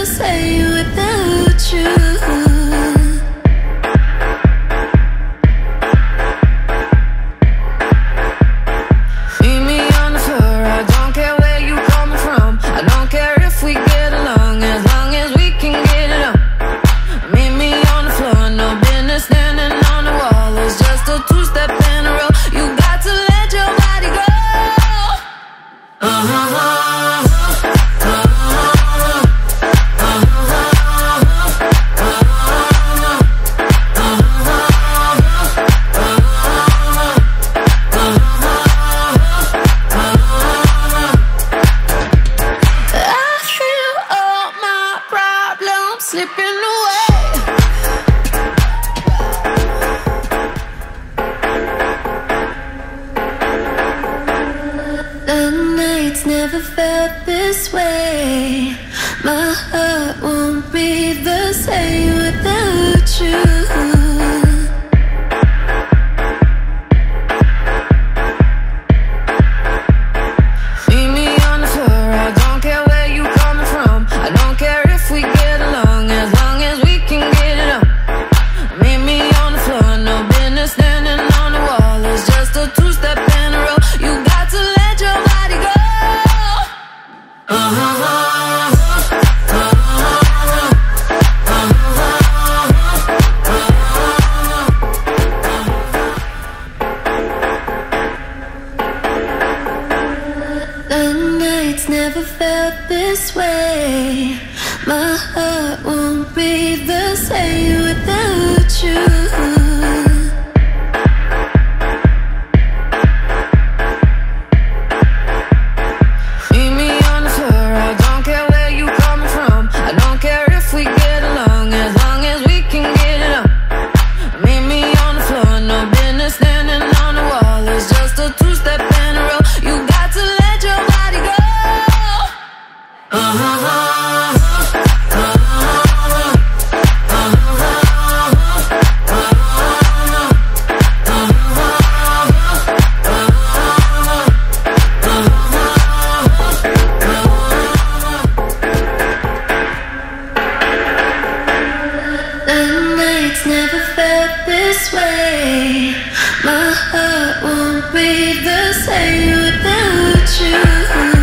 the same without you. Slipping away. The nights never felt this way. My heart won't be the same without you. Never felt this way. My heart won't be the same without you. Never felt this way. My heart won't be the same without you.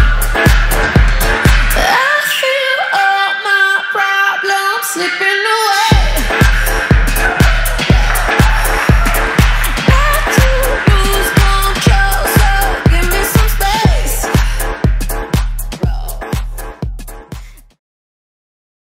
Slipping away.